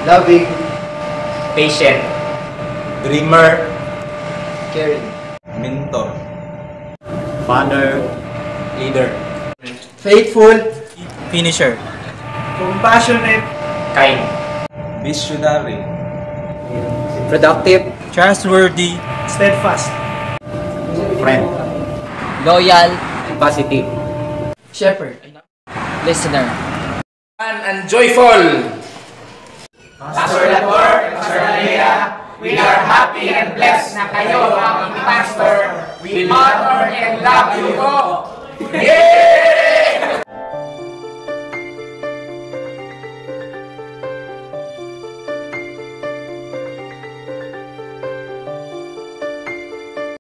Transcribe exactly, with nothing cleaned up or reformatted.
loving, patient, dreamer, caring, mentor, father, leader, faithful, finisher, compassionate, kind, visionary, productive, trustworthy, steadfast, friend, loyal, positive, shepherd, listener. and joyful. Pastor Labor, Pastor Alea, we are happy and blessed na kayo ang pastor. We honor and love you all. Yay!